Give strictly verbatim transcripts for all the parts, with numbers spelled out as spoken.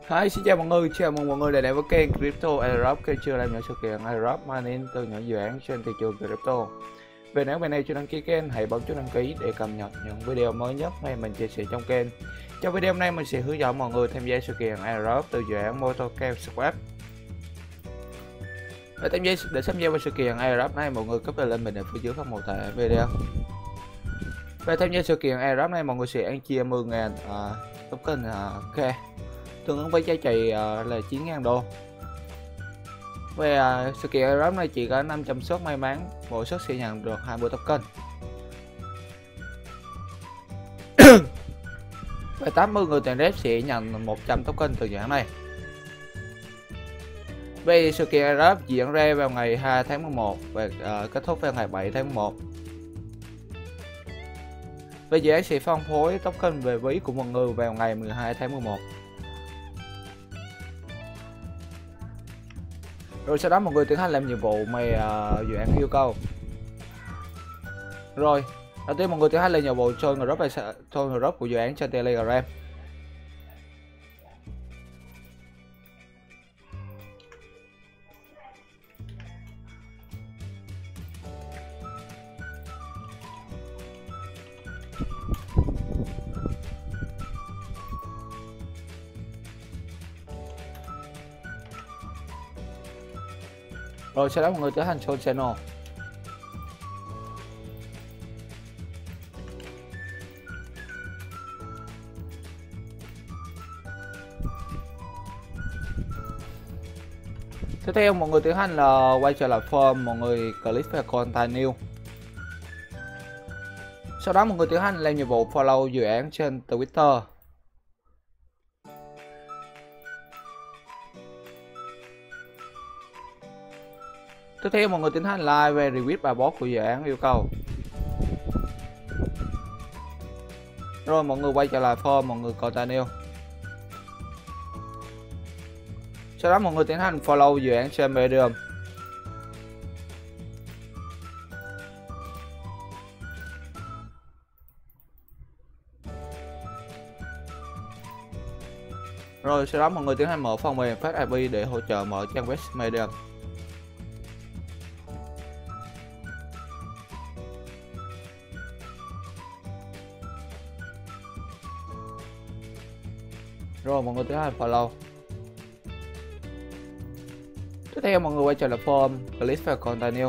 Hi, xin chào mọi người, chào mừng mọi người đã đến với kênh Crypto Airdrop, kênh chưa làm những sự kiện Airdrop mining từ những dự án trên thị trường crypto. Về nếu bạn này chưa đăng ký kênh, hãy bấm chuông đăng ký để cập nhật những video mới nhất mà mình chia sẻ trong kênh. Trong video hôm nay mình sẽ hướng dẫn mọi người tham gia sự kiện Airdrop từ dự án MotorCamp Swap. Để tham gia để tham gia vào sự kiện Airdrop này, mọi người copy link mình ở phía dưới phần mô tả video. Về tham gia sự kiện Airdrop này, mọi người sẽ ăn chia mười nghìn uh, token uh, K, tương ứng với giá trị uh, là chín nghìn đô. Về uh, sự kiện Airdrop này chỉ có năm trăm suất may mắn, mỗi suất sẽ nhận được hai mươi token. Và tám mươi người tiền rep sẽ nhận một trăm token từ dự án này. Về sự kiện Airdrop diễn ra vào ngày hai tháng mười một và uh, kết thúc vào ngày bảy tháng mười một. Về dự án sẽ phân phối token về ví của mọi người vào ngày mười hai tháng mười một. Rồi sau đó mọi người tiến hành làm nhiệm vụ mà uh, dự án yêu cầu. Rồi, đầu tiên mọi người tiến hành làm nhiệm vụ join group và join group của dự án trên Telegram. Rồi sau đó mọi người tiến hành show channel. Tiếp theo mọi người tiến hành là quay trở lại form, mọi người click vào continue. Sau đó mọi người tiến hành làm nhiệm vụ follow dự án trên Twitter. Tiếp theo mọi người tiến hành like về retweet bài post của dự án yêu cầu. Rồi mọi người quay trở lại form, mọi người continue. Sau đó mọi người tiến hành follow dự án trên Medium. Rồi sau đó mọi người tiến hành mở phần mềm phát i pê để hỗ trợ mở trang web Medium. Rồi mọi người tiến hành follow. Tiếp theo mọi người quay trở lại form, click vào continue.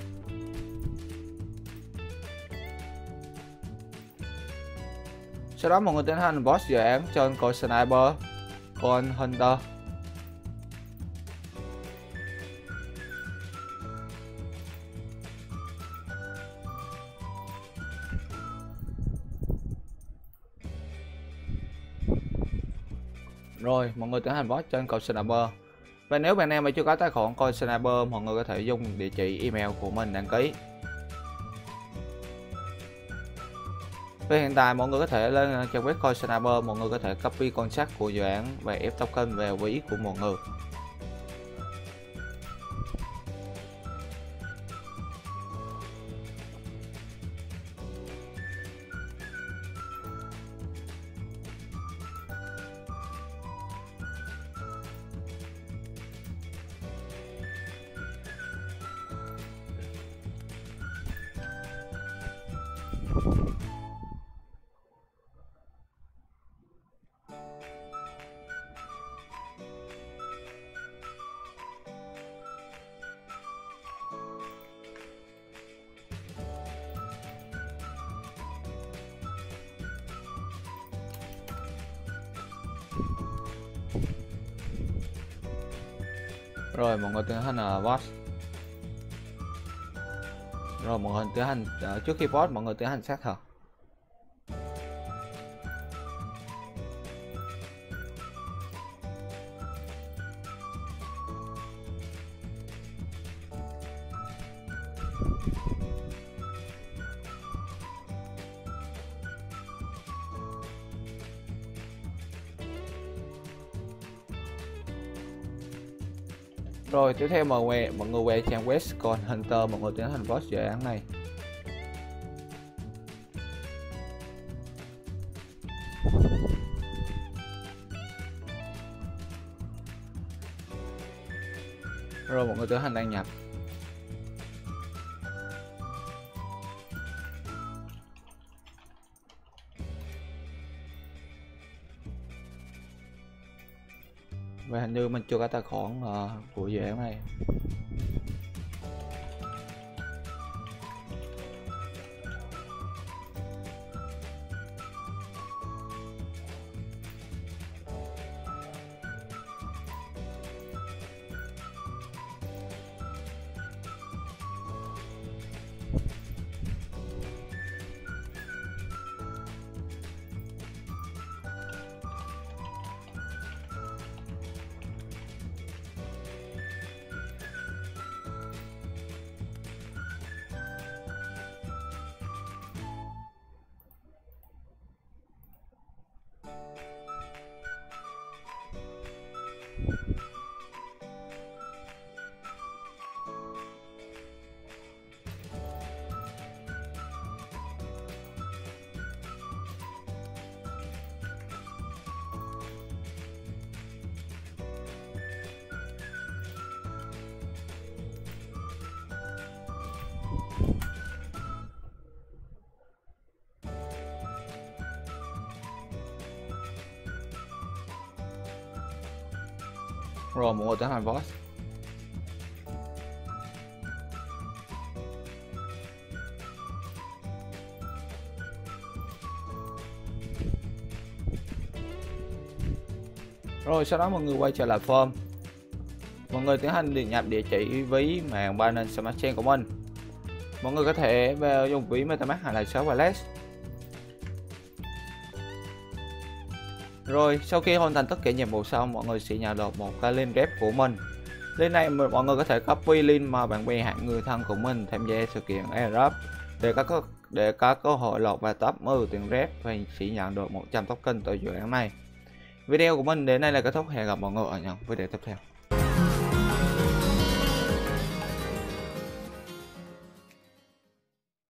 Sau đó mọi người tiến hành boss dự án trên con Sniper, con Hunter. Rồi mọi người tiến hành boss trên con Sniper. Và nếu bạn em mà chưa có tài khoản coi Sniper, mọi người có thể dùng địa chỉ email của mình đăng ký. Và hiện tại mọi người có thể lên trang web coi Sniper, mọi người có thể copy contract của dự án và ép token vào ví của mọi người. Rồi mọi người tiến hành là boss. Rồi mọi người tiến hành uh, trước khi boss mọi người tiến hành xác thực. Rồi tiếp theo mọi người mọi người quay trang web còn Hunter, mọi người tiến hành boss dự án này. Rồi mọi người tiến hành đăng nhập. Và hình như mình chưa có tài khoản uh, của dự án này. Rồi mọi người tiến hành vote. Rồi sau đó mọi người quay trở lại form. Mọi người tiến hành điền nhập địa chỉ ví mạng Binance Smart Chain của mình. Mọi người có thể vào dùng ví MetaMask hay là Shell Wallet. Rồi sau khi hoàn thành tất cả nhiệm vụ xong, mọi người sẽ nhận được một cái link rep của mình. Link này mọi người có thể copy link mà bạn bè hạng người thân của mình tham gia sự kiện airdrop để có để có cơ hội lọt vào top mười tiền rep và sẽ nhận được một trăm token từ dự án này. Video của mình đến đây là kết thúc. Hẹn gặp mọi người ở những video tiếp theo.